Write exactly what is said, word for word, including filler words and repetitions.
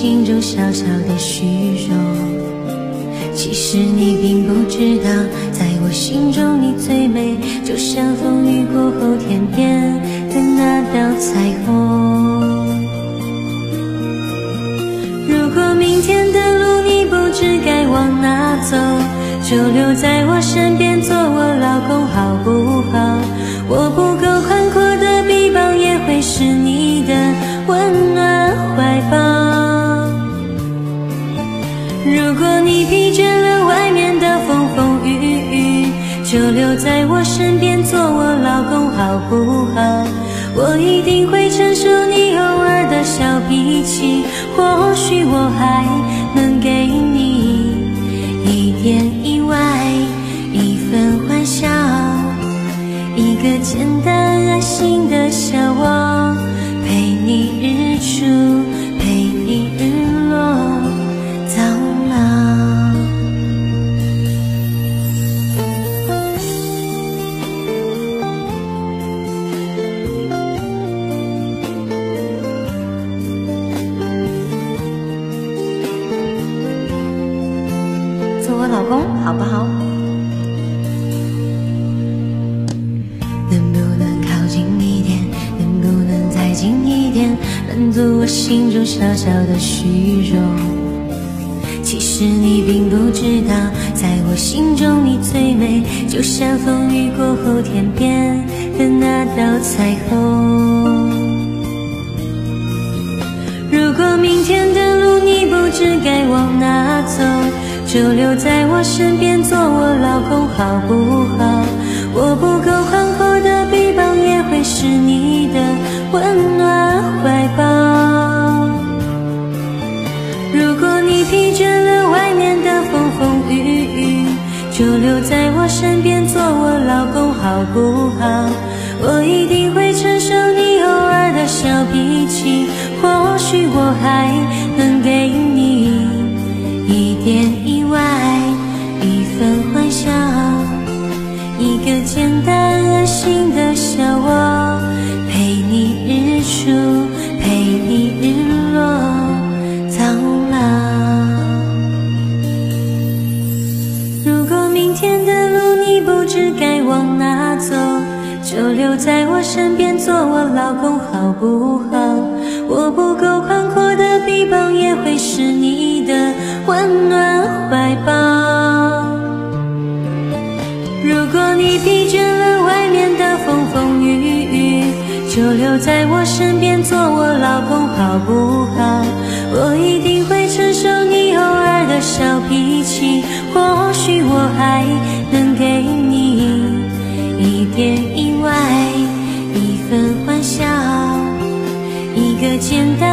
心中小小的虚荣。其实你并不知道，在我心中你最美，就像风雨过后天边的那道彩虹。如果明天的路你不知该往哪走，就留在我身边做我老公好不好？我不够宽阔的臂膀，也会是你的温暖怀抱。如果你疲倦了外面的风风雨雨，就留在我身边做我老公好不好？我一定会承受你偶尔的小脾气，或许我还能给你一点意外，一份欢笑，一个简单安心的小窝，陪你日出，陪你日落到老。做我老公好不好？能不能靠近一点？能不能再近一点？满足我心中小小的虚荣。其实你并不知道，在我心中你最美，就像风雨过后天边的那道彩虹。如果明天的路你不知该往哪走，就留在我身边做我老公好不好？我不够宽阔的臂膀，也会是你的温暖怀抱。如果你疲倦了外面的风风雨雨，就留在我身边做我老公好不好？我一定会承受你偶尔的小脾气，或许我还能给你一点意外，一份欢笑，一个简单安心的小窝，陪你日出，陪你日落到老。如果明天的路你不知该往哪走，就留在我身边做我老公好不好？我不够宽阔的臂膀，也会是你的温暖怀抱。如果你疲倦了外面的风风雨雨，就留在我身边做我老公好不好？我一定会承受你偶尔的小脾气，或许我还能给你一点意外，一份欢笑，一个简单